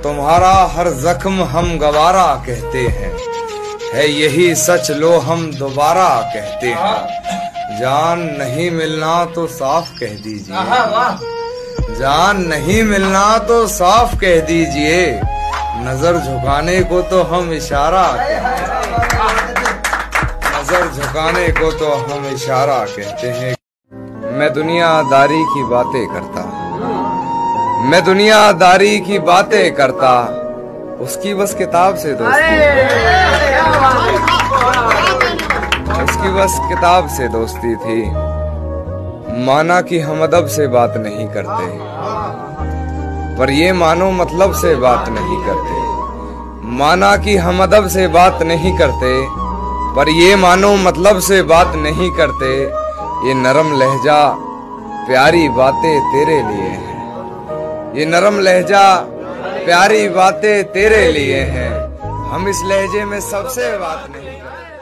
तुम्हारा हर जख्म हम गवारा कहते हैं, है यही सच लो हम दोबारा कहते हैं। जान नहीं मिलना तो साफ कह दीजिए, जान नहीं मिलना तो साफ कह दीजिए, नजर झुकाने को तो हम इशारा कहते हैं, नजर झुकाने को तो हम इशारा कहते हैं। मैं दुनियादारी की बातें करता, मैं दुनियादारी की बातें करता, उसकी बस किताब से दोस्ती, उसकी बस किताब से दोस्ती थी। माना कि हम अदब से बात नहीं करते, पर ये मानो मतलब से बात नहीं करते। माना कि हम अदब से बात नहीं करते, पर ये मानो मतलब से बात नहीं करते। ये नरम लहजा प्यारी बातें तेरे लिए हैं, ये नरम लहजा प्यारी बातें तेरे लिए हैं। हम इस लहजे में सबसे बात नहीं करते।